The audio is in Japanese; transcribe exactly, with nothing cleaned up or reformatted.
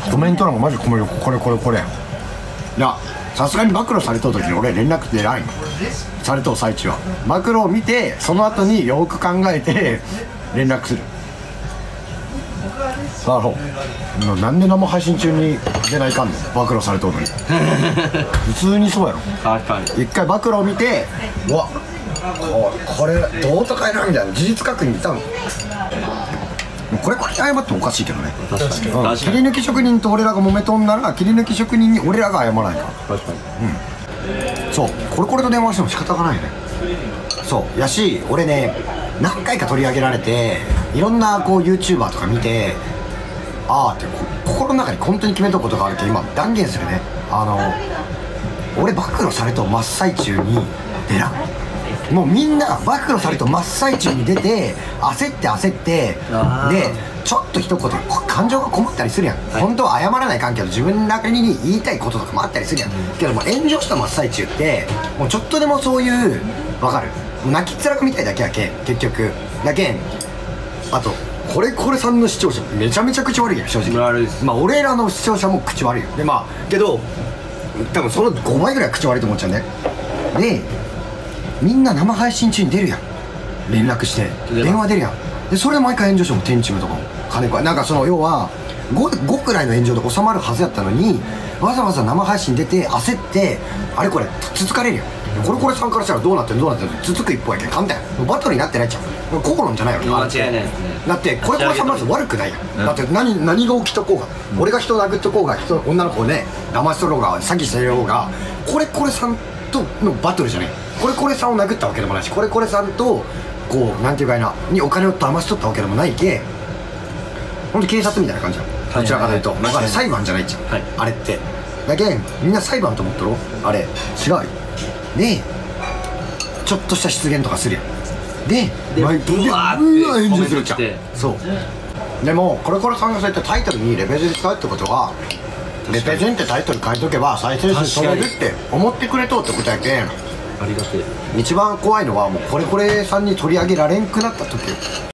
コメント欄がマジコメントこれこれこれやん。いやさすがに暴露されとう時に俺連絡ってないのされとう最中は暴露を見てその後によく考えて連絡する。さあそうなんで生配信中に出ないかんの暴露されとうのに普通にそうやろ。 確かに一回暴露を見てうわここれどうとかやなみたいな事実確認多分これこれ謝ってもおかしいけどね。 確かに、 うん、切り抜き職人と俺らが揉めとんなら切り抜き職人に俺らが謝らないから。 確かに、 うん、そうこれこれと電話しても仕方がないね。そうやし俺ね何回か取り上げられていろんなこう YouTuber とか見てああって心の中に本当に決めとくことがあるって今断言するね。あの俺暴露されと真っ最中に出らん。もうみんな暴露されと真っ最中に出て焦って焦ってでちょっと一言感情がこもったりするやん、はい、本当は謝らない関係で自分なりに言いたいこととかもあったりするやん、うん、けども炎上した真っ最中ってもうちょっとでもそういう分かるもう泣きっ面が見たいだけやけん結局だけん。あとこれこれさんの視聴者めちゃめちゃ口悪いやん正直。悪いです。まあ俺らの視聴者も口悪いよ。でまあけど多分そのごばいぐらい口悪いと思っちゃうね。でみんな生配信中に出るやん連絡して電話出るやん。でそれで毎回炎上しても天チムとかも金子なんかその要は 5, 5くらいの炎上で収まるはずやったのにわざわざ生配信出て焦ってあれこれつつかれるよ。これこれさんからしたらどうなってるどうなってるつつく一方やけん簡単やバトルになってないじゃん。口論じゃないよ間違いないですね。 だってこれこれさんまず悪くないやん、うん、だって 何, 何が起きとこうが、うん、俺が人を殴っとこうが人女の子をね騙しとろうが詐欺してようがこれこれさんとのバトルじゃねえ。これこれさんを殴ったわけでもないしこれこれさんとこうなんていうかいなにお金を騙し取ったわけでもないけほんと警察みたいな感じじゃんどちらかというとなんか裁判じゃないじゃん、はい、あれってだけんみんな裁判と思っとろあれ違うよでちょっとした失言とかするやんでで毎回うわーって炎上するじゃん。そうでもこれこれさんがそうやってタイトルにレベゼン使うってことはレペゼンってタイトル書いとけば再生数取れるって思ってくれとってことやけんありがてえ。 一番怖いのはもうこれこれさんに取り上げられんくなった時よ。